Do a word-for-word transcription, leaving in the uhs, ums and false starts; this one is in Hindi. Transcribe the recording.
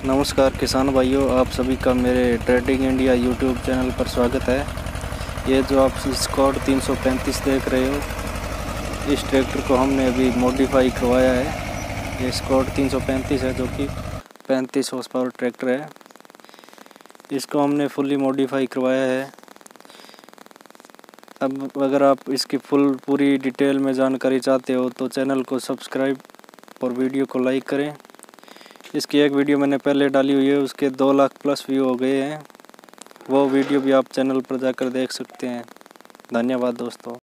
नमस्कार किसान भाइयों, आप सभी का मेरे ट्रेडिंग इंडिया यूट्यूब चैनल पर स्वागत है। ये जो आप स्कॉट तीन सौ पैंतीस देख रहे हो, इस ट्रैक्टर को हमने अभी मॉडिफाई करवाया है। ये स्कॉट तीन सौ पैंतीस है जो कि पैंतीस हॉर्स पावर ट्रैक्टर है। इसको हमने फुली मॉडिफाई करवाया है। अब अगर आप इसकी फुल पूरी डिटेल में जानकारी चाहते हो तो चैनल को सब्सक्राइब और वीडियो को लाइक करें। इसकी एक वीडियो मैंने पहले डाली हुई है, उसके दो लाख प्लस व्यू हो गए हैं। वो वीडियो भी आप चैनल पर जाकर देख सकते हैं। धन्यवाद दोस्तों।